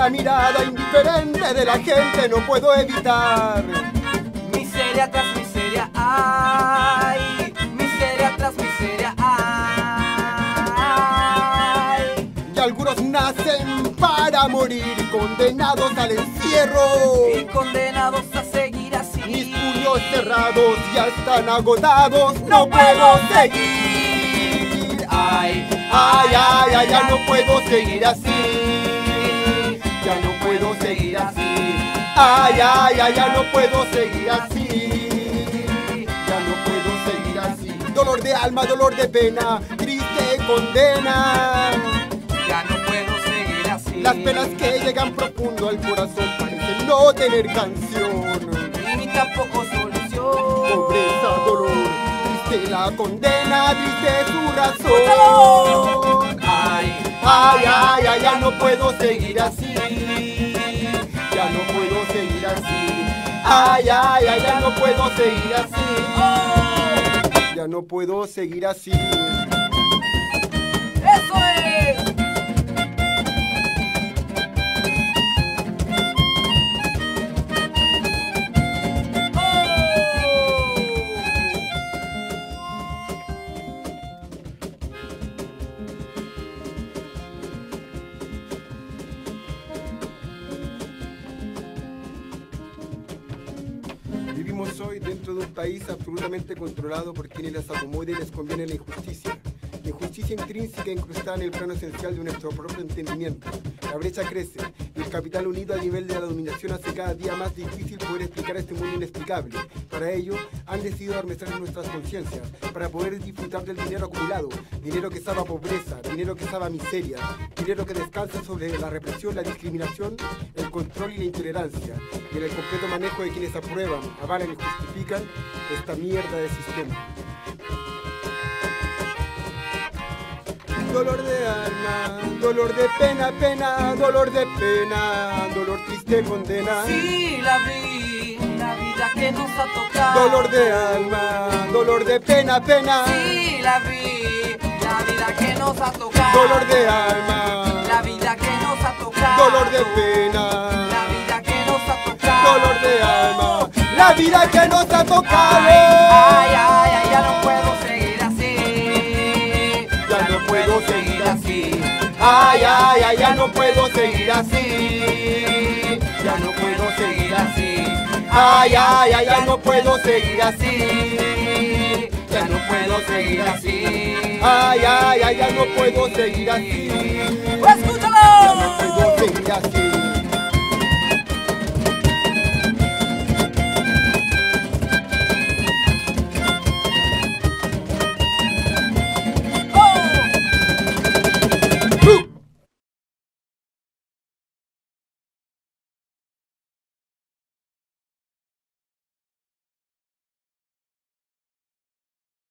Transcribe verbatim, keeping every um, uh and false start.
la mirada indiferente de la gente no puedo evitar. Miseria tras miseria hay, miseria tras miseria hay. Y algunos nacen para morir, condenados al encierro y condenados a seguir así. Mis puños cerrados ya están agotados, no puedo seguir. Ay, ay, ay, ay, ya no puedo seguir así. Ya no puedo seguir así. Ay, ay, ay, ya no puedo seguir así. Ya no puedo seguir así. Dolor de alma, dolor de pena, triste condena. Ya no puedo seguir así. Las penas que llegan profundo al corazón parecen no tener canción. Ni tampoco solución. Pobreza, dolor, triste la condena, triste su razón. Ay, ay, ay, ay, ya no puedo seguir así. Ya no puedo seguir así. Ay, ay, ay, ya no puedo seguir así. Ya no puedo seguir así. ¡Eso es! Vivimos hoy dentro de un país absolutamente controlado por quienes les acomoda y les conviene la injusticia. La injusticia intrínseca incrustada en el plano esencial de nuestro propio entendimiento. La brecha crece y el capital unido a nivel de la dominación hace cada día más difícil poder explicar este mundo inexplicable. Para ello, han decidido adormecer nuestras conciencias para poder disfrutar del dinero acumulado, dinero que salva pobreza, dinero que salva miseria, dinero que descansa sobre la represión, la discriminación, el control y la intolerancia, y en el completo manejo de quienes aprueban, avalan y justifican esta mierda de sistema. Dolor de alma, dolor de pena, pena, dolor de pena, dolor triste condena. Sí, la vi, la vida que nos ha tocado. Dolor de alma, dolor de pena, pena. Sí, la vi, la vida que nos ha tocado. Dolor de alma, la vida que nos ha tocado. dolor de pena, la vida que nos ha tocado. dolor de alma, la vida que nos ha tocado. Ay, ay, ay, ya no puedo seguir así. Ya no puedo seguir así. Ay, ay, ay, ya no puedo seguir así. Ya no puedo seguir así. Ay, ay, ay, ya no puedo seguir así. Ya no puedo seguir así. Ay, ay, ay, ya no puedo seguir así.